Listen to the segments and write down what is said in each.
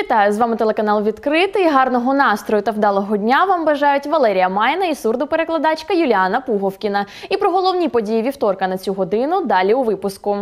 Вітаю! З вами телеканал «Відкритий». Гарного настрою та вдалого дня вам бажають Валерія Майна і сурдоперекладачка Юліана Пуговкіна. І про головні події вівторка на цю годину далі у випуску.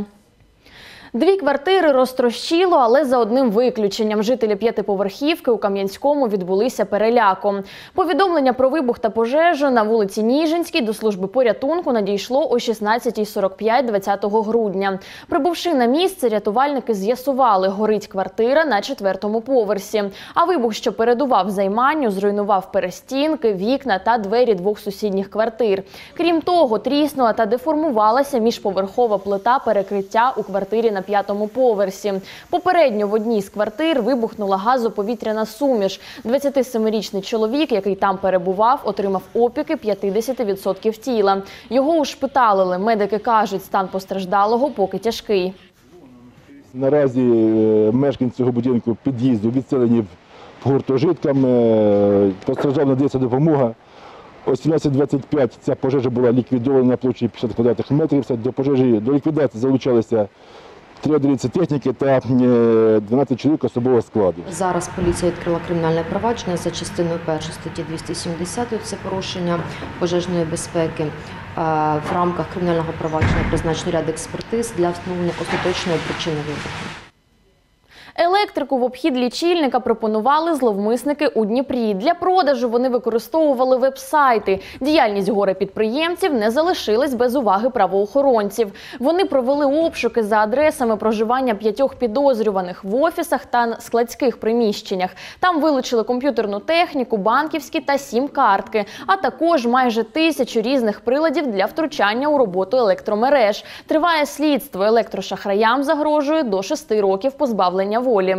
2 квартири розтрощило, але за одним виключенням. Жителі 5-поверхівки у Кам'янському відбулися переляком. Повідомлення про вибух та пожежу на вулиці Ніжинській до служби порятунку надійшло о 16:45 20 грудня. Прибувши на місце, рятувальники з'ясували, горить квартира на 4-му поверсі. А вибух, що передував займанню, зруйнував перестінки, вікна та двері 2 сусідніх квартир. Крім того, тріснула та деформувалася міжповерхова плита перекриття у квартирі на 5-му поверсі. Попередньо в одній з квартир вибухнула газоповітряна суміш. 27-річний чоловік, який там перебував, отримав опіки 50% тіла. Його ушпиталили. Медики кажуть, стан постраждалого поки тяжкий. Наразі мешканці цього будинку під'їзду відселені в гуртожиткам. Постраждав надається допомога. О 17:25 ця пожежа була ліквідована на площі 50 квадратних метрів. До ліквідації залучалися 3 одиниці техніки та 12 чоловік особового складу. Зараз поліція відкрила кримінальне провадження за частиною 1 статті 270, це порушення пожежної безпеки. В рамках кримінального провадження призначено ряд експертиз для встановлення остаточної причини вибуху. Електрику в обхід лічильника пропонували зловмисники у Дніпрі. Для продажу вони використовували веб-сайти. Діяльність горе-підприємців не залишилась без уваги правоохоронців. Вони провели обшуки за адресами проживання 5 підозрюваних в офісах та складських приміщеннях. Там вилучили комп'ютерну техніку, банківські та сім-картки, а також майже 1000 різних приладів для втручання у роботу електромереж. Триває слідство. Електрошахраям загрожує до 6 років позбавлення волі.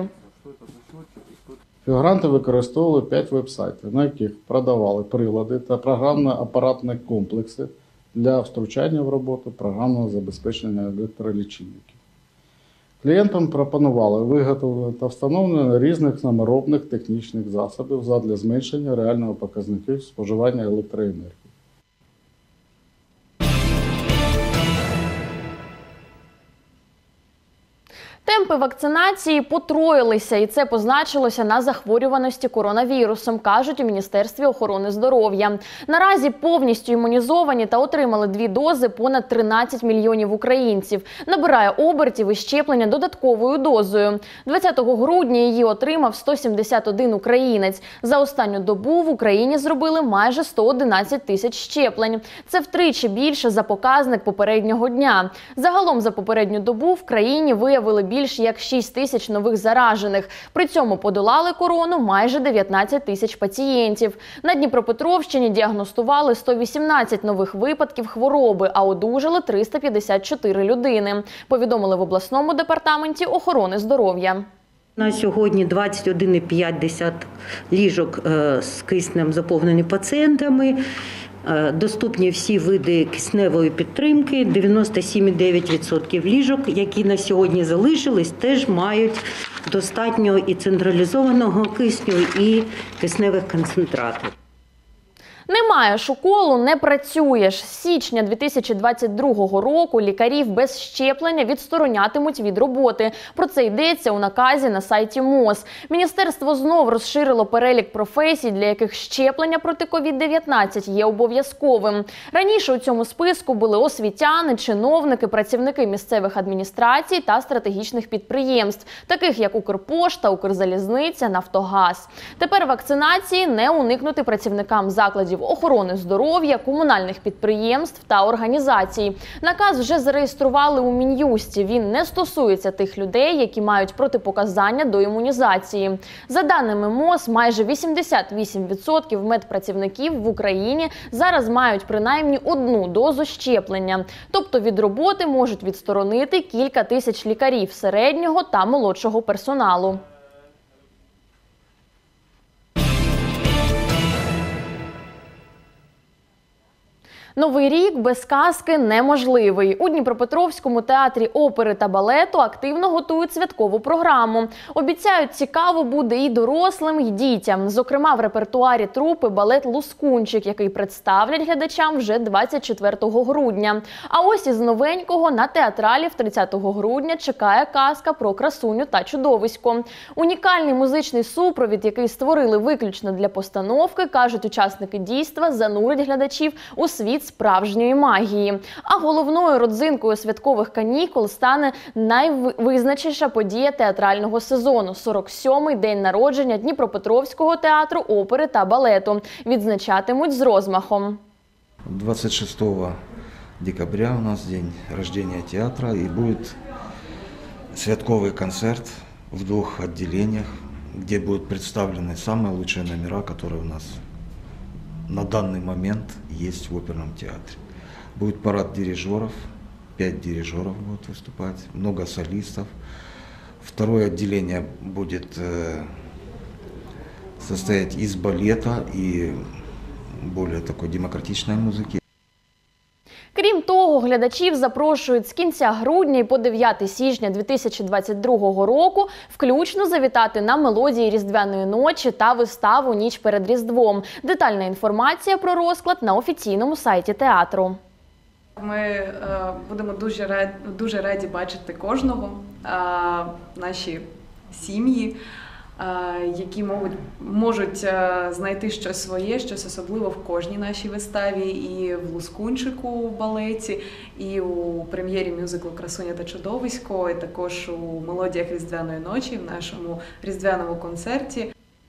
Фігуранти використовували 5 веб-сайтів, на яких продавали прилади та програмно-апаратні комплекси для втручання в роботу програмного забезпечення електролічильників. Клієнтам пропонували виготовлення та встановлення різних саморобних технічних засобів задля зменшення реального показників споживання електроенергії. Темпи вакцинації потроїлися, і це позначилося на захворюваності коронавірусом, кажуть у Міністерстві охорони здоров'я. Наразі повністю імунізовані та отримали 2 дози понад 13 мільйонів українців. Набирає обертів і щеплення додатковою дозою. 20 грудня її отримав 171 українець. За останню добу в Україні зробили майже 111 тисяч щеплень. Це втричі більше за показник попереднього дня. Загалом за попередню добу в країні виявили більш як 6 тисяч нових заражених. При цьому подолали корону майже 19 тисяч пацієнтів. На Дніпропетровщині діагностували 118 нових випадків хвороби, а одужали 354 людини. Повідомили в обласному департаменті охорони здоров'я. На сьогодні 21,5 ліжок з киснем заповнені пацієнтами. Доступні всі види кисневої підтримки, 97,9% ліжок, які на сьогодні залишились, теж мають достатньо і централізованого кисню, і кисневих концентратів. Немає уколу, не працюєш. З січня 2022 року лікарів без щеплення відсторонятимуть від роботи. Про це йдеться у наказі на сайті МОЗ. Міністерство знов розширило перелік професій, для яких щеплення проти COVID-19 є обов'язковим. Раніше у цьому списку були освітяни, чиновники, працівники місцевих адміністрацій та стратегічних підприємств, таких як Укрпошта, Укрзалізниця, Нафтогаз. Тепер вакцинації не уникнути працівникам закладів охорони здоров'я, комунальних підприємств та організацій. Наказ вже зареєстрували у Мін'юсті. Він не стосується тих людей, які мають протипоказання до імунізації. За даними МОЗ, майже 88% медпрацівників в Україні зараз мають принаймні 1 дозу щеплення. Тобто від роботи можуть відсторонити кілька тисяч лікарів середнього та молодшого персоналу. Новий рік без казки неможливий. У Дніпропетровському театрі опери та балету активно готують святкову програму. Обіцяють, цікаво буде і дорослим, і дітям. Зокрема, в репертуарі трупи балет «Лускунчик», який представлять глядачам вже 24 грудня. А ось із новенького на театралів 30 грудня чекає казка про красуню та чудовисько. Унікальний музичний супровід, який створили виключно для постановки, кажуть учасники дійства, занурить глядачів у світ справжньої магії. А головною родзинкою святкових канікул стане найвизначніша подія театрального сезону – 47-й день народження Дніпропетровського театру опери та балету. Відзначатимуть з розмахом. 26 декабря у нас день рождения театра, и будет святковый концерт в 2 отделениях, где будут представлены самые лучшие номера, которые у нас на данный момент есть в оперном театре. Будет парад дирижеров, 5 дирижеров будут выступать, много солистов. Второе отделение будет состоять из балета и более такой демократичной музыки. Крім того, глядачів запрошують з кінця грудня і по 9 січня 2022 року включно завітати на мелодії Різдвяної ночі та виставу «Ніч перед Різдвом». Детальна інформація про розклад на офіційному сайті театру. Ми будемо дуже раді бачити кожного, наші сім'ї, які можуть знайти щось своє, щось особливе в кожній нашій виставі, і в «Лускунчику» в балеті, і у прем'єрі мюзиклу «Красуня та чудовисько», і також у мелодіях Різдвяної ночі, в нашому різдвяному концерті.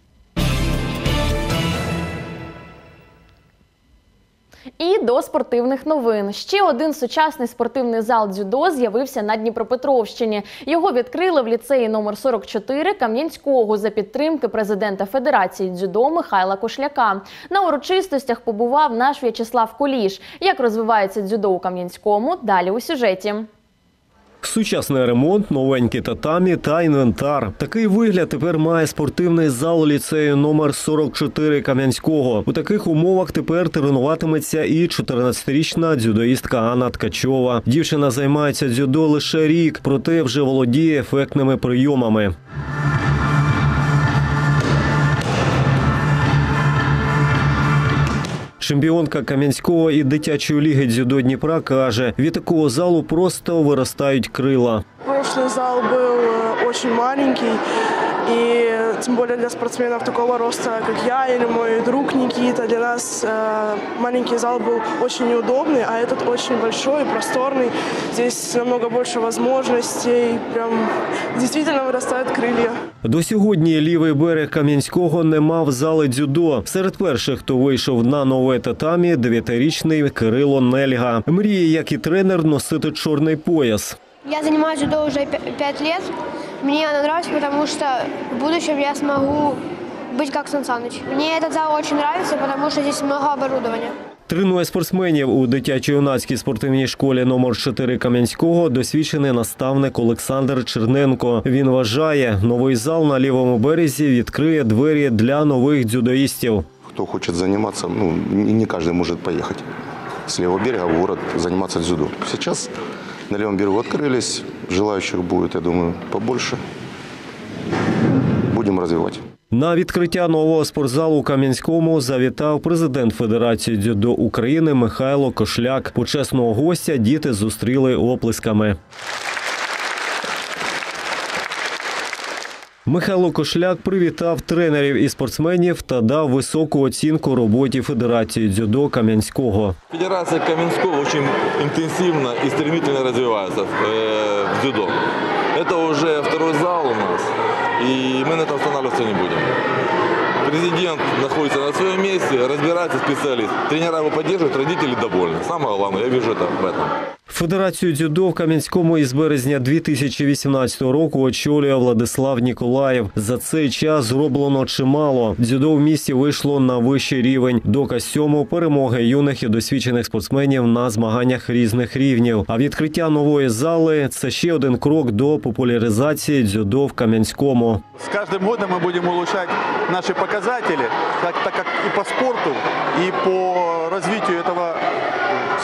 І до спортивних новин. Ще один сучасний спортивний зал дзюдо з'явився на Дніпропетровщині. Його відкрили в ліцеї номер 44 Кам'янського за підтримки президента Федерації дзюдо Михайла Кошляка. На урочистостях побував наш В'ячеслав Куліш. Як розвивається дзюдо у Кам'янському – далі у сюжеті. Сучасний ремонт, новенькі татамі та інвентар. Такий вигляд тепер має спортивний зал ліцею номер 44 Кам'янського. У таких умовах тепер тренуватиметься і 14-річна дзюдоїстка Анна Ткачова. Дівчина займається дзюдо лише рік, проте вже володіє ефектними прийомами. Чемпіонка Кам'янського і дитячої ліги дзюдо Дніпра каже, від такого залу просто виростають крила. Прошлый зал был очень маленький, и тем более для спортсменов такого роста, как я или мой друг Никита, для нас маленький зал был очень неудобный, а этот очень большой и просторный. Здесь намного больше возможностей, прям действительно вырастают крылья. До сьогодні лівий берег Кам'янського не мав зали дзюдо. Серед перших, хто вийшов на нове татамі, 9-річний Кирило Нельга. Мріє, як і тренер, носити чорний пояс. Я занимаюсь дзюдо уже 5 лет. Мне оно нравится, потому что в будущем я смогу быть как Сан Саныч. Мне этот зал очень нравится, потому что здесь много оборудования. Тренує спортсменів у дитячо-юнацькій спортивній школі номер 4 Кам'янського досвідчений наставник Олександр Черненко. Він вважає, новий зал на лівому березі відкриє двері для нових дзюдоїстів. Хто хоче займатися, не кожен може поїхати з лівого берега в город займатися дзюдо. Зараз на левом берегу открылись, желающих будет, я думаю, побольше. Будем развивать. На відкриття нового спортзалу у Кам'янському завітав президент Федерації дзюдо України Михайло Кошляк. Почесного гостя діти зустріли оплесками. Михайло Кошляк привітав тренерів і спортсменів та дав високу оцінку роботі Федерації дзюдо Кам'янського. Федерация Каменского очень интенсивно и стремительно развивается в дзюдо. Это уже второй зал у нас, и мы на этом останавливаться не будем. Президент находится на своем месте, разбирается специалист. Тренера его поддерживают, родители довольны. Самое главное, я вижу это в этом. Федерацію дзюдо в Кам'янському із березня 2018 року очолює Владислав Ніколаєв. За цей час зроблено чимало. Дзюдо в місті вийшло на вищий рівень. Доказ цьому – перемоги юних і досвідчених спортсменів на змаганнях різних рівнів. А відкриття нової зали – це ще один крок до популяризації дзюдо в Кам'янському. З кожним роком ми будемо улучшати наші показники, так як і по спорту, і по розвитку цього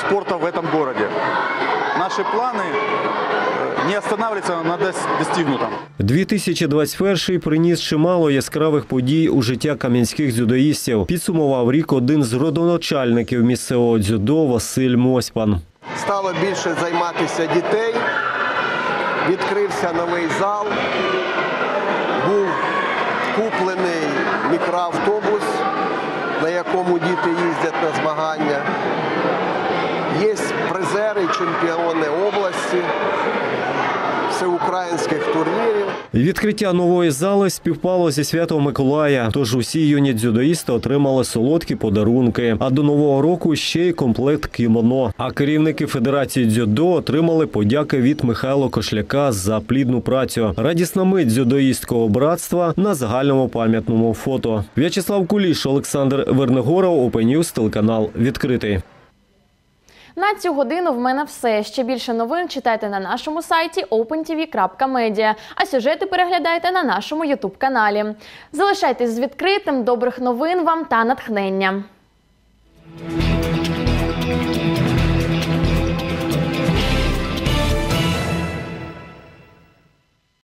спорта в этом городе. Наши планы не останавливаться на достигнутом. 2021 приніс чимало яскравих подій у життя кам'янських дзюдоїстів. Підсумував рік один з родоначальників місцевого дзюдо Василь Мосьпан. Стало більше займатися дітей, відкрився новий зал, був куплений мікроавтобус, на якому діти їздять на змагання. Є призери, чемпіони області, всеукраїнських турнірів. Відкриття нової зали співпало зі святом Миколая, тож усі юні дзюдоїсти отримали солодкі подарунки. А до Нового року ще й комплект кімоно. А керівники Федерації дзюдо отримали подяки від Михайла Кошляка за плідну працю. Радісна мить дзюдоїстського братства на загальному пам'ятному фото. В'ячеслав Куліш, Олександр Вернигоров, Open News, телеканал «Відкритий». На цю годину в мене все. Ще більше новин читайте на нашому сайті opentv.media, а сюжети переглядайте на нашому YouTube-каналі. Залишайтесь з відкритим, добрих новин вам та натхнення.